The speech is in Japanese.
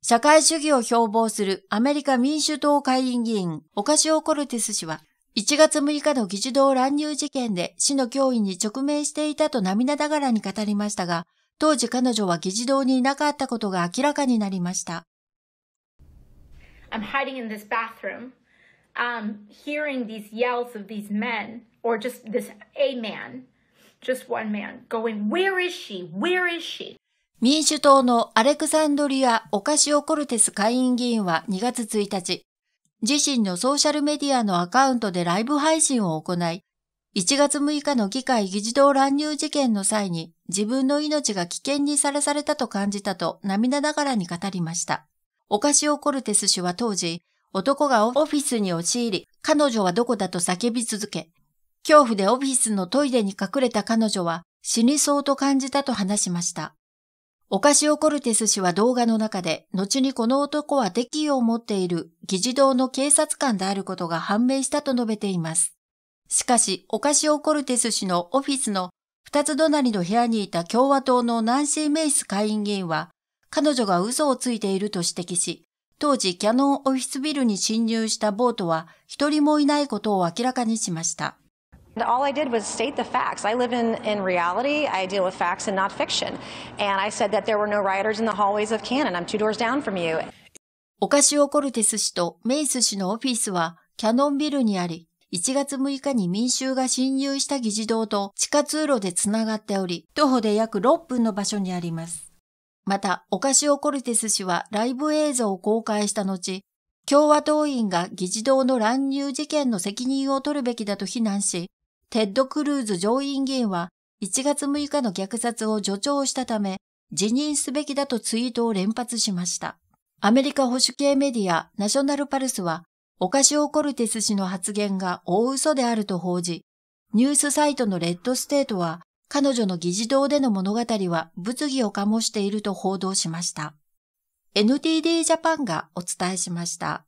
社会主義を標榜するアメリカ民主党下院議員オカシオ・コルテス氏は、1月6日の議事堂乱入事件で死の脅威に直面していたと涙ながらに語りましたが、当時彼女は議事堂にいなかったことが明らかになりました。 I'm hiding in this bathroom, hearing these yells of these men, or just this a man, just one man, going, "Where is she? Where is she?" 民主党のアレクサンドリア・オカシオ・コルテス下院議員は2月1日、自身のソーシャルメディアのアカウントでライブ配信を行い、1月6日の議会議事堂乱入事件の際に自分の命が危険にさらされたと感じたと涙ながらに語りました。オカシオ・コルテス氏は当時、男がオフィスに押し入り、彼女はどこだと叫び続け、恐怖でオフィスのトイレに隠れた彼女は死にそうと感じたと話しました。オカシオ・コルテス氏は動画の中で、後にこの男は敵意を持っている議事堂の警察官であることが判明したと述べています。しかし、オカシオ・コルテス氏のオフィスの二つ隣の部屋にいた共和党のナンシー・メイス下院議員は、彼女が嘘をついていると指摘し、当時キャノンオフィスビルに侵入した暴徒は一人もいないことを明らかにしました。 All I did was state the facts. I live in reality. I deal with facts and not fiction. And I said that there were no rioters in the hallways of Cannon. I'm 2 doors down from you. オカシオ・コルテス氏とメイス氏のオフィスはキャノンビルにあり、1月6日に民衆が侵入した議事堂と地下通路でつながっており、徒歩で約6分の場所にあります。また、オカシオ・コルテス氏はライブ映像を公開した後、共和党員が議事堂の乱入事件の責任を取るべきだと非難し、テッド・クルーズ上院議員は1月6日の虐殺を助長したため辞任すべきだとツイートを連発しました。アメリカ保守系メディアナショナルパルスはオカシオ・コルテス氏の発言が大嘘であると報じ、ニュースサイトのレッドステートは彼女の議事堂での物語は物議を醸していると報道しました。NTD ジャパンがお伝えしました。